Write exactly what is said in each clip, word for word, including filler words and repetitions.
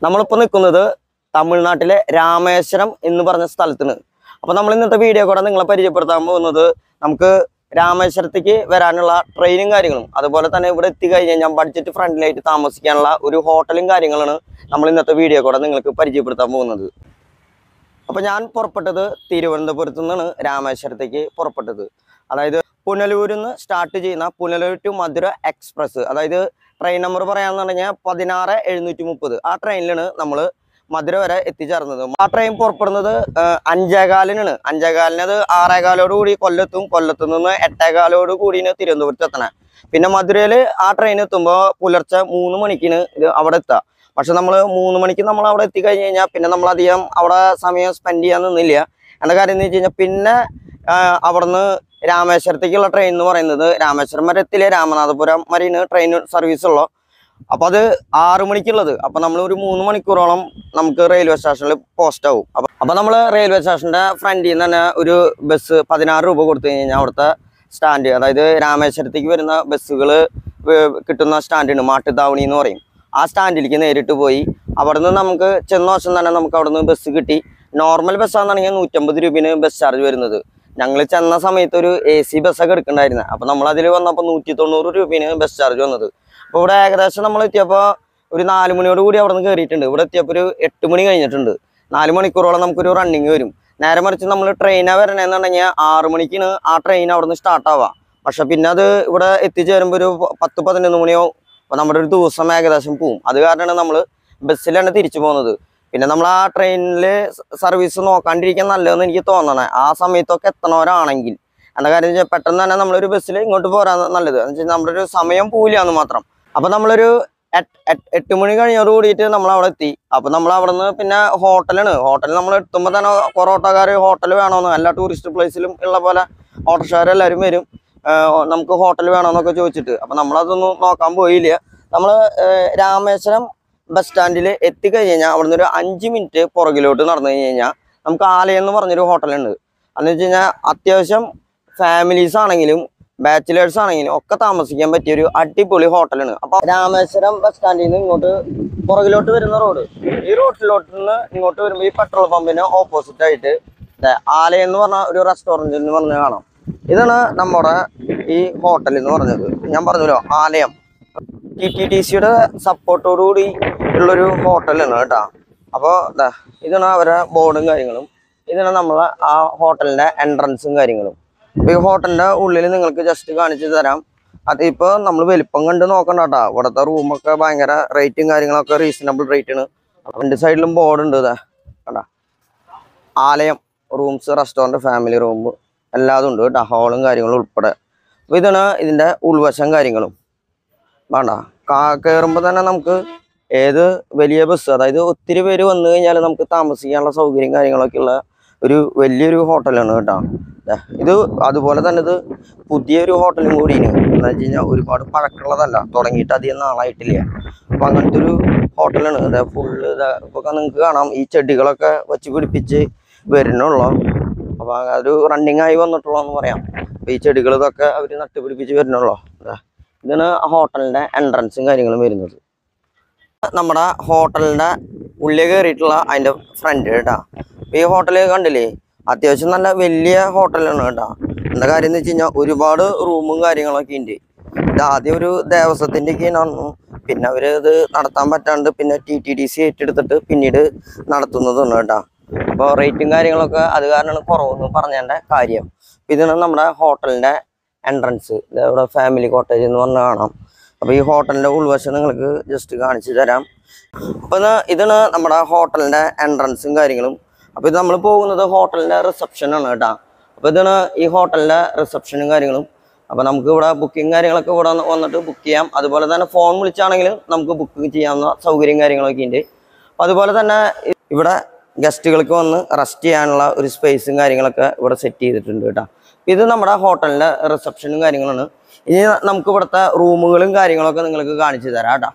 നമ്മളിപ്പോൾ നിൽക്കുന്നത് തമിഴ്നാട്ടിലെ രാമേശ്വരം എന്ന് പറഞ്ഞ സ്ഥലത്തിന്. അപ്പോൾ നമ്മൾ ഇന്നത്തെ വീഡിയോ കൂടെ നിങ്ങളെ പരിചയപ്പെടുത്താൻ പോകുന്നത് നമുക്ക് രാമേശ്വരത്തേക്ക് വരാനുള്ള ട്രെയിനും കാര്യങ്ങളും അതുപോലെ തന്നെ ഇവിടെ എത്തിക്കഴിഞ്ഞ് കഴിഞ്ഞാൽ ബഡ്ജറ്റ് ഫ്രണ്ട്ലിയായിട്ട് താമസിക്കാനുള്ള ഒരു ഹോട്ടലും കാര്യങ്ങളാണ് നമ്മൾ ഇന്നത്തെ വീഡിയോ കൂടെ നിങ്ങൾക്ക് പരിചയപ്പെടുത്താൻ പോകുന്നത്. അപ്പോൾ ഞാൻ പുറപ്പെട്ടത് തിരുവനന്തപുരത്ത് നിന്നാണ് രാമേശ്വരത്തേക്ക് പുറപ്പെട്ടത്. അതായത് പുനലൂരിൽ നിന്ന് സ്റ്റാർട്ട് ചെയ്യുന്ന പുനലൂർ ടു മധുര എക്സ്പ്രസ്, അതായത് ട്രെയിൻ നമ്പർ പറയാമെന്ന് പറഞ്ഞാൽ പതിനാറ് എഴുന്നൂറ്റി മുപ്പത്. ആ ട്രെയിനിലാണ് നമ്മൾ മധുര വരെ എത്തിച്ചേർന്നത്. ആ ട്രെയിൻ പുറപ്പെടുന്നത് അഞ്ചേകാലിനാണ്. അഞ്ചേകാലിന് അത് ആറേകാലോട് കൂടി കൊല്ലത്തും, കൊല്ലത്തു നിന്ന് എട്ടേകാലോട് കൂടിയാണ് തിരുവനന്തപുരത്ത് എത്തണേ. പിന്നെ മധുരയിൽ ആ ട്രെയിൻ എത്തുമ്പോൾ പുലർച്ചെ മൂന്ന് മണിക്കിന് ഇത് അവിടെ എത്താം. പക്ഷെ നമ്മൾ മൂന്ന് മണിക്ക് നമ്മൾ അവിടെ എത്തിക്കഴിഞ്ഞ് കഴിഞ്ഞാൽ പിന്നെ നമ്മളധികം അവിടെ സമയം സ്പെൻഡ് ചെയ്യാൻ നിന്നില്ല. എൻ്റെ കാര്യം എന്ന് വെച്ച് കഴിഞ്ഞാൽ പിന്നെ അവിടുന്ന് രാമേശ്വരത്തേക്കുള്ള ട്രെയിൻ എന്ന് പറയുന്നത് രാമേശ്വരം വരെ എത്തില്ലേ, രാമനാഥപുരം വരെയാണ് ട്രെയിൻ സർവീസ് ഉള്ളൂ. അപ്പോൾ അത് ആറു മണിക്കുള്ളത്. അപ്പോൾ നമ്മൾ ഒരു മൂന്ന് മണിക്കൂറോളം നമുക്ക് റെയിൽവേ സ്റ്റേഷനിൽ പോസ്റ്റ് ആവും. അപ്പോൾ അപ്പോൾ നമ്മൾ റെയിൽവേ സ്റ്റേഷൻ്റെ ഫ്രണ്ടിൽ നിന്ന് തന്നെ ഒരു ബസ് പതിനാറ് രൂപ കൊടുത്തു കഴിഞ്ഞാൽ അവിടുത്തെ സ്റ്റാൻഡ്, അതായത് രാമേശ്വരത്തേക്ക് വരുന്ന ബസ്സുകൾ കിട്ടുന്ന സ്റ്റാൻഡാണ് മാട്ടുതാവണി എന്ന് പറയും. ആ സ്റ്റാൻഡിലേക്ക് നേരിട്ട് പോയി അവിടെ നിന്ന് നമുക്ക് ചെന്ന വർഷം തന്നെ നമുക്ക് അവിടെ നിന്ന് ബസ് കിട്ടി. നോർമൽ ബസ്സാണെന്നുണ്ടെങ്കിൽ നൂറ്റമ്പത് രൂപയാണ് ബസ് ചാർജ് വരുന്നത്. ഞങ്ങൾ ചെന്ന സമയത്ത് ഒരു എ സി ബസ്സൊക്കെ എടുക്കണ്ടായിരുന്നു. അപ്പോൾ നമ്മൾ അതിൽ വന്നപ്പോൾ നൂറ്റി തൊണ്ണൂറ് രൂപയാണ് ബസ് ചാർജ് വന്നത്. അപ്പോൾ ഇവിടെ ഏകദേശം നമ്മൾ എത്തിയപ്പോൾ ഒരു നാല് മണിയോട് കൂടി അവിടെ നിന്ന് കയറിയിട്ടുണ്ട്. ഇവിടെ എത്തിയപ്പോൾ ഒരു എട്ട് മണി കഴിഞ്ഞിട്ടുണ്ട്. നാല് മണിക്കൂറോളം നമുക്കൊരു റണ്ണിങ് വരും. നേരെ മറിച്ച് നമ്മൾ ട്രെയിനാണ് വരണമെന്നുണ്ടെങ്കിൽ ആറു മണിക്കാണ് ആ ട്രെയിൻ അവിടെ നിന്ന് സ്റ്റാർട്ടാവുക. പക്ഷെ പിന്നെ അത് ഇവിടെ എത്തിച്ചേരുമ്പോൾ ഒരു പത്ത് പതിനൊന്ന് മണിയാവും. അപ്പോൾ നമ്മുടെ ഒരു ദിവസം ഏകദേശം പോവും. അത് കാരണമാണ് നമ്മൾ ബസ്സിലാണ് തിരിച്ചു പോകുന്നത്. പിന്നെ നമ്മൾ ആ ട്രെയിനിൽ സർവീസ് നോക്കാണ്ടിരിക്കാൻ നല്ലതെന്ന് എനിക്ക് തോന്നണേ. ആ സമയത്തൊക്കെ എത്തണവരാണെങ്കിൽ എന്താ കാര്യം വെച്ചാൽ പെട്ടെന്ന് തന്നെ നമ്മളൊരു ബസ്സിൽ ഇങ്ങോട്ട് പോരാൻ നല്ലത്. എന്ന് വെച്ചാൽ നമ്മുടെ ഒരു സമയം പോവില്ലാന്ന് മാത്രം. അപ്പോൾ നമ്മളൊരു എട്ട് മണി കഴിഞ്ഞോട് കൂടിയിട്ട് നമ്മൾ അവിടെ എത്തി. അപ്പോൾ നമ്മൾ അവിടെ നിന്ന് പിന്നെ ഹോട്ടലാണ്. ഹോട്ടലിൽ നമ്മൾ എത്തുമ്പോൾ തന്നെ കുറേ ഓട്ടോക്കാർ ഹോട്ടൽ വേണമെന്ന്, എല്ലാ ടൂറിസ്റ്റ് പ്ലേസിലും ഉള്ള പോലെ ഓട്ടോക്കാരെല്ലാവരും വരും നമുക്ക് ഹോട്ടൽ വേണമെന്നൊക്കെ ചോദിച്ചിട്ട്. അപ്പോൾ നമ്മളതൊന്നും നോക്കാൻ പോയില്ല. നമ്മൾ രാമേശ്വരം ബസ് സ്റ്റാൻഡിൽ എത്തിക്കഴിഞ്ഞ് കഴിഞ്ഞാൽ അവിടെ നിന്ന് ഒരു അഞ്ച് മിനിറ്റ് പുറകിലോട്ട് നടന്നു കഴിഞ്ഞ് കഴിഞ്ഞാൽ നമുക്ക് ആലയം എന്ന് പറഞ്ഞൊരു ഹോട്ടലുണ്ട്. അതെന്ന് വെച്ച് കഴിഞ്ഞാൽ അത്യാവശ്യം ഫാമിലീസ് ആണെങ്കിലും ബാച്ചിലേഴ്സ് ആണെങ്കിലും ഒക്കെ താമസിക്കാൻ പറ്റിയ ഒരു അടിപൊളി ഹോട്ടലാണ്. അപ്പോൾ രാമേശ്വരം ബസ് സ്റ്റാൻഡിൽ നിന്ന് ഇങ്ങോട്ട് പുറകിലോട്ട് വരുന്ന റോഡ്, ഈ റോഡിലോട്ട് നിന്ന് ഇങ്ങോട്ട് വരുമ്പോൾ ഈ പെട്രോൾ പമ്പിന് ഓപ്പോസിറ്റ് ആയിട്ട് ആലയം എന്ന് പറഞ്ഞ ഒരു റെസ്റ്റോറൻറ്റ് എന്ന് പറഞ്ഞ് കാണാം. ഇതാണ് നമ്മുടെ ഈ ഹോട്ടൽ എന്ന് പറഞ്ഞത്. ഞാൻ പറഞ്ഞല്ലോ ആലയം ടി ടി ടി സിയുടെ സപ്പോർട്ടോടുകൂടി ഉള്ളൊരു ഹോട്ടലാണ് കേട്ടോ. അപ്പോൾ ഇതാണ് അവരുടെ ബോർഡും കാര്യങ്ങളും. ഇതാണ് നമ്മളെ ആ ഹോട്ടലിൻ്റെ എൻട്രൻസും കാര്യങ്ങളും. അപ്പോൾ ഈ ഹോട്ടലിൻ്റെ ഉള്ളിൽ നിങ്ങൾക്ക് ജസ്റ്റ് കാണിച്ചു തരാം. അതിപ്പോൾ നമ്മൾ വലിപ്പം കണ്ട് നോക്കണ്ട കേട്ടോ. ഇവിടുത്തെ റൂമൊക്കെ ഭയങ്കര റേറ്റും കാര്യങ്ങളൊക്കെ റീസണബിൾ റേറ്റാണ്. രണ്ട് സൈഡിലും ബോർഡുണ്ട് ഇതാ കേട്ടോ. ആലയം റൂംസ്, റെസ്റ്റോറൻറ്റ്, ഫാമിലി റൂം എല്ലാതും ഉണ്ട് കേട്ടോ, ഹോളും കാര്യങ്ങളും ഉൾപ്പെടെ. അപ്പോൾ ഇതാണ് ഇതിൻ്റെ ഉൾവശം കാര്യങ്ങളും. വേണ്ട കയറുമ്പോൾ തന്നെ നമുക്ക് ഏത് വലിയ ബസ്, അതായത് ഒത്തിരി പേര് വന്നു കഴിഞ്ഞാൽ നമുക്ക് താമസിക്കാനുള്ള സൗകര്യം കാര്യങ്ങളൊക്കെ ഉള്ള ഒരു വലിയൊരു ഹോട്ടലാണ് കേട്ടോ. ഇത് അതുപോലെ തന്നെ ഇത് പുതിയൊരു ഹോട്ടലും കൂടിയാണ്. എന്ന് വെച്ച് കഴിഞ്ഞാൽ ഒരുപാട് പഴക്കമുള്ളതല്ല, തുടങ്ങിയിട്ട് അധികം നാളായിട്ടില്ല. അപ്പം അങ്ങനത്തെ ഒരു ഹോട്ടലാണ്. ഇത് ഫുള്ള് ഇപ്പോൾ നിങ്ങൾക്ക് കാണാം ഈ ചെടികളൊക്കെ വെച്ച് പിടിപ്പിച്ച് വരുന്നുള്ളൂ. അപ്പോൾ ഒരു റണ്ണിങ് ആയി വന്നിട്ടുള്ളൂ എന്ന് പറയാം. അപ്പോൾ ഈ ചെടികൾ ഇതൊക്കെ അവർ നട്ടുപിടിപ്പിച്ച് വരുന്നുള്ളൂ. ഇതാണ് ഹോട്ടലിൻ്റെ എൻട്രൻസും കാര്യങ്ങളും വരുന്നത്. നമ്മുടെ ഹോട്ടലിൻ്റെ ഉള്ളിൽ കയറിയിട്ടുള്ള അതിൻ്റെ ഫ്രണ്ട് കേട്ടോ. ഈ ഹോട്ടൽ കണ്ടില്ലേ, അത്യാവശ്യം നല്ല വലിയ ഹോട്ടലാണ് കേട്ടോ. എന്താ കാര്യം എന്ന് വെച്ച് കഴിഞ്ഞാൽ ഒരുപാട് റൂമും കാര്യങ്ങളൊക്കെ ഉണ്ട്. ഇത് ആദ്യം ഒരു ദേവസ്വത്തിൻ്റെയൊക്കെ നടന്നു, പിന്നെ അവർ ഇത് നടത്താൻ പറ്റാണ്ട് പിന്നെ ടി ടി ഡി സി ഏറ്റെടുത്തിട്ട് പിന്നീട് നടത്തുന്നതാണ് കേട്ടോ. അപ്പോൾ റേറ്റും കാര്യങ്ങളൊക്കെ അത് കാരണമാണ് കുറവെന്ന് പറഞ്ഞതിൻ്റെ കാര്യം. ഇതാണ് നമ്മുടെ ഹോട്ടലിൻ്റെ എൻട്രൻസ്. ഇവിടെ ഫാമിലി കോട്ടേജ് എന്ന് പറഞ്ഞാൽ കാണാം. അപ്പോൾ ഈ ഹോട്ടലിൻ്റെ ഉൾവശം നിങ്ങൾക്ക് ജസ്റ്റ് കാണിച്ചു തരാം. അപ്പോൾ ഇതാണ് നമ്മുടെ ഹോട്ടലിൻ്റെ എൻട്രൻസും കാര്യങ്ങളും. അപ്പോൾ ഇത് നമ്മൾ പോകുന്നത് ഹോട്ടലിൻ്റെ റിസപ്ഷനാണ് കേട്ടോ. അപ്പോൾ ഇതാണ് ഈ ഹോട്ടലിൻ്റെ റിസപ്ഷനും കാര്യങ്ങളും. അപ്പോൾ നമുക്ക് ഇവിടെ ബുക്കിംഗ് കാര്യങ്ങളൊക്കെ ഇവിടെ വന്നിട്ട് ബുക്ക് ചെയ്യാം. അതുപോലെ തന്നെ ഫോൺ വിളിച്ചാണെങ്കിലും നമുക്ക് ബുക്ക് ചെയ്യാവുന്ന സൗകര്യം കാര്യങ്ങളൊക്കെ ഉണ്ട്. അതുപോലെ തന്നെ ഇവിടെ ഗസ്റ്റുകൾക്ക് വന്ന് റെസ്റ്റ് ചെയ്യാനുള്ള ഒരു സ്പേസും കാര്യങ്ങളൊക്കെ ഇവിടെ സെറ്റ് ചെയ്തിട്ടുണ്ട് കേട്ടോ. ഇത് നമ്മുടെ ഹോട്ടലിൻ്റെ റിസപ്ഷനും കാര്യങ്ങളാണ്. ഇനി നമുക്ക് ഇവിടുത്തെ റൂമുകളും കാര്യങ്ങളൊക്കെ നിങ്ങൾക്ക് കാണിച്ചു തരാം കേട്ടോ.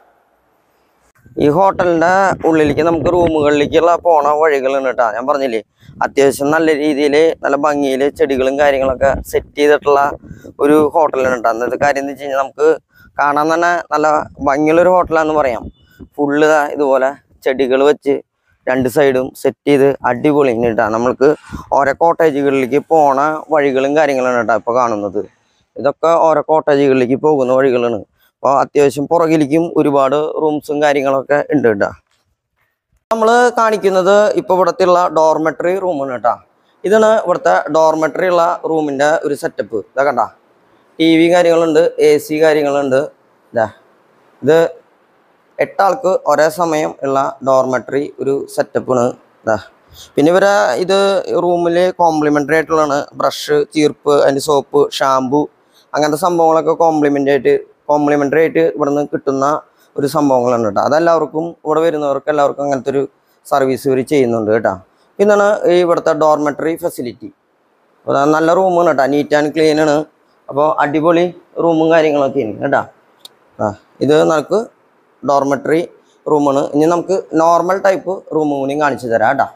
ഈ ഹോട്ടലിൻ്റെ ഉള്ളിലേക്ക് നമുക്ക് റൂമുകളിലേക്കുള്ള പോണ വഴികളുണ്ട് കേട്ടോ. ഞാൻ പറഞ്ഞില്ലേ അത്യാവശ്യം നല്ല രീതിയിൽ നല്ല ഭംഗിയിൽ ചെടികളും കാര്യങ്ങളൊക്കെ സെറ്റ് ചെയ്തിട്ടുള്ള ഒരു ഹോട്ടലാണ് കേട്ടോ. അന്നത്തെ കാര്യം എന്ന് വെച്ച് കഴിഞ്ഞാൽ നമുക്ക് കാണാൻ തന്നെ നല്ല ഭംഗിയുള്ളൊരു ഹോട്ടലാണെന്ന് പറയാം. ഫുള്ള് ഇതുപോലെ ചെടികൾ വെച്ച് രണ്ട് സൈഡും സെറ്റ് ചെയ്ത് അടിപൊളി കേട്ടോ. നമ്മൾക്ക് ഓരോ കോട്ടേജുകളിലേക്ക് പോണ വഴികളും കാര്യങ്ങളാണ് കേട്ടോ ഇപ്പോൾ കാണുന്നത്. ഇതൊക്കെ ഓരോ കോട്ടേജുകളിലേക്ക് പോകുന്ന വഴികളാണ്. അപ്പോൾ അത്യാവശ്യം പുറകിലേക്കും ഒരുപാട് റൂംസും കാര്യങ്ങളൊക്കെ ഉണ്ട് കേട്ടോ. നമ്മൾ കാണിക്കുന്നത് ഇപ്പോൾ ഇവിടത്തെയുള്ള ഡോർമെട്രി റൂമാണ് കേട്ടോ. ഇതാണ് ഇവിടുത്തെ ഡോർമെട്രി ഉള്ള റൂമിൻ്റെ ഒരു സെറ്റപ്പ്. ഇതാ കണ്ട, ടി വി കാര്യങ്ങളുണ്ട്, എ സി കാര്യങ്ങളുണ്ട്. ഇതാ ഇത് എട്ടാൾക്ക് ഒരേ സമയം ഉള്ള ഡോർമെട്രി ഒരു സെറ്റപ്പാണ്. ഇതാ പിന്നെ ഇവരെ ഇത് റൂമിൽ കോംപ്ലിമെൻ്ററി ആയിട്ടുള്ളതാണ്. ബ്രഷ്, ചീർപ്പ്, അതിൻ്റെ സോപ്പ്, ഷാമ്പു അങ്ങനത്തെ സംഭവങ്ങളൊക്കെ കോംപ്ലിമെൻ്റ് ആയിട്ട് കോംപ്ലിമെൻ്ററി ആയിട്ട് ഇവിടെ നിന്ന് കിട്ടുന്ന ഒരു സംഭവങ്ങളാണ് കേട്ടോ. അതെല്ലാവർക്കും ഇവിടെ വരുന്നവർക്ക് എല്ലാവർക്കും അങ്ങനത്തെ ഒരു സർവീസ് ഇവർ ചെയ്യുന്നുണ്ട് കേട്ടോ. ഇതാണ് ഈ ഇവിടുത്തെ ഡോർമെട്രി ഫെസിലിറ്റി. അപ്പോൾ നല്ല റൂമാണ് കേട്ടോ, നീറ്റ് ആൻഡ് ക്ലീൻ ആണ്. അപ്പോൾ അടിപൊളി റൂമും കാര്യങ്ങളൊക്കെയാണ് കേട്ടോ. ആ ഇത് നമുക്ക് ഡോർമെട്രി റൂമാണ്. ഇനി നമുക്ക് നോർമൽ ടൈപ്പ് റൂമും കൂടി കാണിച്ചു തരാം കേട്ടോ.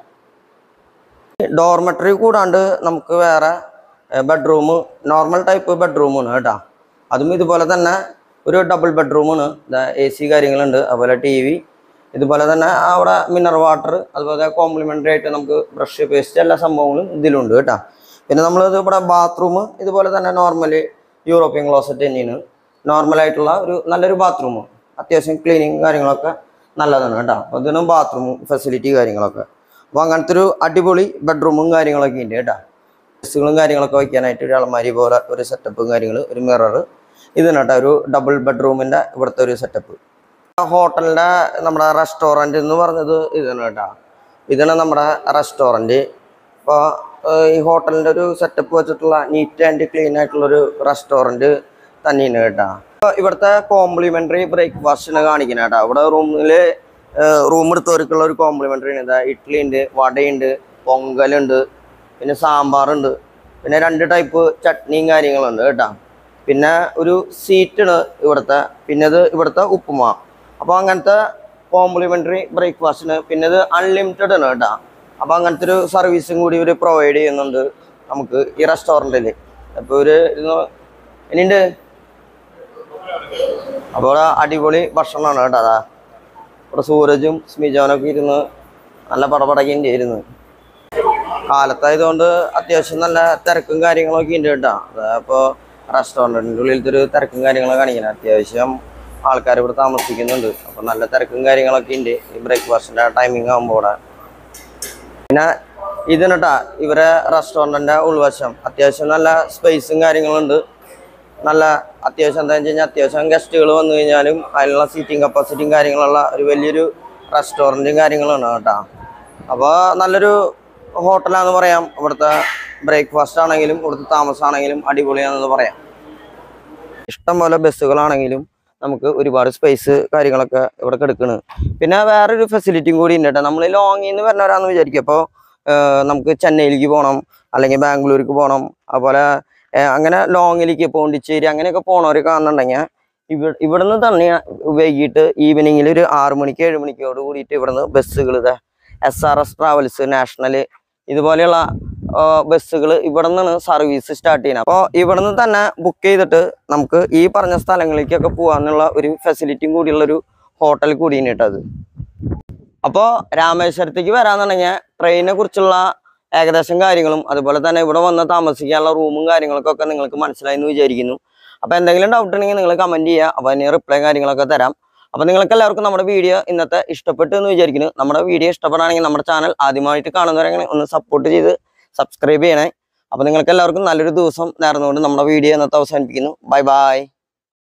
ഡോർമെട്രി കൂടാണ്ട് നമുക്ക് വേറെ ബെഡ്റൂം, നോർമൽ ടൈപ്പ് ബെഡ്റൂമാണ് കേട്ടോ. അതും ഇതുപോലെ തന്നെ ഒരു ഡബിൾ ബെഡ്റൂമാണ്. എ സി കാര്യങ്ങളുണ്ട്, അതുപോലെ ടി വി, ഇതുപോലെ തന്നെ അവിടെ മിനറൽ വാട്ടർ, അതുപോലെ കോംപ്ലിമെൻ്ററി ആയിട്ട് നമുക്ക് ബ്രഷ്, പേസ്റ്റ് എല്ലാ സംഭവങ്ങളും ഇതിലുണ്ട് കേട്ടോ. പിന്നെ നമ്മളിത് ഇവിടെ ബാത്റൂം ഇതുപോലെ തന്നെ നോർമലി യൂറോപ്യൻ ക്ലോസറ്റ് തന്നെയാണ്. നോർമലായിട്ടുള്ള ഒരു നല്ലൊരു ബാത്റൂം, അത്യാവശ്യം ക്ലീനിങ് കാര്യങ്ങളൊക്കെ നല്ലതാണ് കേട്ടോ. അപ്പോൾ ഇതിനും ബാത്റൂം ഫെസിലിറ്റി കാര്യങ്ങളൊക്കെ. അപ്പോൾ അങ്ങനത്തെ ഒരു അടിപൊളി ബെഡ്റൂമും കാര്യങ്ങളൊക്കെ ഉണ്ട് കേട്ടോ. ഡ്രസ്സുകളും കാര്യങ്ങളൊക്കെ വയ്ക്കാനായിട്ട് ഒരു അലമാരി പോലെ ഒരു സെറ്റപ്പും കാര്യങ്ങൾ, ഒരു മിറർ, ഇതാണ് കേട്ടോ ഒരു ഡബിൾ ബെഡ്റൂമിൻ്റെ ഇവിടുത്തെ ഒരു സെറ്റപ്പ്. ഹോട്ടലിൻ്റെ നമ്മുടെ റെസ്റ്റോറൻറ്റ് എന്ന് പറഞ്ഞത് ഇതാണ് കേട്ടോ. ഇതാണ് നമ്മുടെ റെസ്റ്റോറൻറ്റ്. അപ്പോൾ ഈ ഹോട്ടലിൻ്റെ ഒരു സെറ്റപ്പ് വെച്ചിട്ടുള്ള നീറ്റ് ആൻഡ് ക്ലീൻ ആയിട്ടുള്ളൊരു റെസ്റ്റോറൻറ്റ് തന്നെയാണ് കേട്ടോ. അപ്പോൾ ഇവിടുത്തെ കോംപ്ലിമെൻ്ററി ബ്രേക്ക്ഫാസ്റ്റിനെ കാണിക്കുന്നത് കേട്ടോ. ഇവിടെ റൂമിൽ റൂം എടുത്തവർക്കുള്ള ഒരു കോംപ്ലിമെൻ്ററി ഉണ്ട്. ഇഡ്ഡലി ഉണ്ട്, വടയുണ്ട്, പൊങ്കലുണ്ട്, പിന്നെ സാമ്പാറുണ്ട്, പിന്നെ രണ്ട് ടൈപ്പ് ചട്നിയും കാര്യങ്ങളുണ്ട് കേട്ടോ. പിന്നെ ഒരു സീറ്റാണ് ഇവിടുത്തെ. പിന്നെ ഇത് ഇവിടുത്തെ ഉപ്പുമാ. അപ്പോൾ അങ്ങനത്തെ കോംപ്ലിമെൻ്ററി ബ്രേക്ക്ഫാസ്റ്റിന് പിന്നെ ഇത് അൺലിമിറ്റഡ് ആണ് കേട്ടോ. അപ്പോൾ അങ്ങനത്തെ ഒരു സർവീസും കൂടി ഇവർ പ്രൊവൈഡ് ചെയ്യുന്നുണ്ട് നമുക്ക് ഈ റെസ്റ്റോറൻറ്റിൽ. അപ്പോൾ ഒരു ഇനിയുണ്ട്. അപ്പോൾ ഇവിടെ അടിപൊളി ഭക്ഷണമാണ് കേട്ടോ. അതാ ഇവിടെ സൂരജും സ്മിജോനൊക്കെ ഇരുന്ന് നല്ല പടപടക്കിൻ്റെ ഇരുന്ന്. കാലത്തായതുകൊണ്ട് അത്യാവശ്യം നല്ല തിരക്കും കാര്യങ്ങളൊക്കെ ഉണ്ട് കേട്ടോ. അപ്പോൾ റെസ്റ്റോറൻറ്റിൻ്റെ ഉള്ളിലത്തെ ഒരു തിരക്കും കാര്യങ്ങളൊക്കെ കാണിക്കുന്നത്. അത്യാവശ്യം ആൾക്കാർ ഇവിടെ താമസിക്കുന്നുണ്ട്. അപ്പോൾ നല്ല തിരക്കും കാര്യങ്ങളൊക്കെ ഉണ്ട് ഈ ബ്രേക്ക്ഫാസ്റ്റിൻ്റെ ടൈമിംഗ് ആകുമ്പോൾ ഇവിടെ. പിന്നെ ഇതാണ് കേട്ടോ ഇവരെ റെസ്റ്റോറൻറ്റിൻ്റെ ഉൾവശം. അത്യാവശ്യം നല്ല സ്പേസും കാര്യങ്ങളുണ്ട്. നല്ല അത്യാവശ്യം എന്താ വെച്ച് കഴിഞ്ഞാൽ അത്യാവശ്യം ഗസ്റ്റുകൾ വന്നു കഴിഞ്ഞാലും അതിനുള്ള സീറ്റിംഗ് കപ്പാസിറ്റിയും കാര്യങ്ങളുള്ള ഒരു വലിയൊരു റെസ്റ്റോറൻറ്റും കാര്യങ്ങളാണ് കേട്ടോ. അപ്പോൾ നല്ലൊരു ഹോട്ടലാണെന്ന് പറയാം. ഇവിടുത്തെ ബ്രേക്ക്ഫാസ്റ്റ് ആണെങ്കിലും ഇവിടുത്തെ താമസമാണെങ്കിലും അടിപൊളിയാണെന്ന് പറയാം. ഇഷ്ടംപോലെ ബസ്സുകളാണെങ്കിലും നമുക്ക് ഒരുപാട് സ്പേസ് കാര്യങ്ങളൊക്കെ ഇവിടെ കിടക്കുന്നു. പിന്നെ വേറൊരു ഫെസിലിറ്റിയും കൂടി ഉണ്ട് കേട്ടോ. നമ്മൾ ലോങ്ങിൽ നിന്ന് വരുന്നവരാന്ന് വിചാരിക്കും. അപ്പോൾ നമുക്ക് ചെന്നൈയിലേക്ക് പോകണം, അല്ലെങ്കിൽ ബാംഗ്ലൂർക്ക് പോകണം, അതുപോലെ അങ്ങനെ ലോങ്ങിലേക്ക് പോണ്ടിച്ചേരി അങ്ങനെയൊക്കെ പോകണവർ കാണുന്നുണ്ടെങ്കിൽ ഇവ ഇവിടുന്ന് തന്നെ വൈകിട്ട് ഈവനിങ്ങിൽ ഒരു ആറു മണിക്ക് ഏഴ് മണിക്കോട് കൂടിയിട്ട് ഇവിടുന്ന് ബസ്സുകൾ ഇതാ S R S travels, national ഇതുപോലെയുള്ള ബസ്സുകൾ ഇവിടെ നിന്നാണ് സർവീസ് സ്റ്റാർട്ട് ചെയ്യുന്നത്. അപ്പോൾ ഇവിടെ നിന്ന് തന്നെ ബുക്ക് ചെയ്തിട്ട് നമുക്ക് ഈ പറഞ്ഞ സ്ഥലങ്ങളിലേക്കൊക്കെ പോകാനുള്ള ഒരു ഫെസിലിറ്റിയും കൂടിയുള്ളൊരു ഹോട്ടൽ കൂടിയാണ് കേട്ടത്. അപ്പോൾ രാമേശ്വരത്തേക്ക് വരാന്നുണ്ടെങ്കിൽ ട്രെയിനിനെ കുറിച്ചുള്ള ഏകദേശം കാര്യങ്ങളും അതുപോലെ തന്നെ ഇവിടെ വന്ന് താമസിക്കാനുള്ള റൂമും കാര്യങ്ങളൊക്കെ നിങ്ങൾക്ക് മനസ്സിലായി എന്ന് വിചാരിക്കുന്നു. അപ്പോൾ എന്തെങ്കിലും ഡൗട്ട് ഉണ്ടെങ്കിൽ നിങ്ങൾ കമൻറ്റ് ചെയ്യുക. അപ്പോൾ അതിന് റിപ്ലൈ കാര്യങ്ങളൊക്കെ തരാം. അപ്പോൾ നിങ്ങൾക്ക് എല്ലാവർക്കും നമ്മുടെ വീഡിയോ ഇന്നത്തെ ഇഷ്ടപ്പെട്ടു എന്ന് വിചാരിക്കുന്നു. നമ്മുടെ വീഡിയോ ഇഷ്ടപ്പെടുകയാണെങ്കിൽ നമ്മുടെ ചാനൽ ആദ്യമായിട്ട് കാണുന്നവരെങ്ങനെ ഒന്ന് സപ്പോർട്ട് ചെയ്ത് സബ്സ്ക്രൈബ് ചെയ്യണേ. അപ്പോൾ നിങ്ങൾക്ക് എല്ലാവർക്കും നല്ലൊരു ദിവസം നേർന്നുകൊണ്ട് നമ്മുടെ വീഡിയോ ഇന്നത്തെ അവസാനിപ്പിക്കുന്നു. Bye by.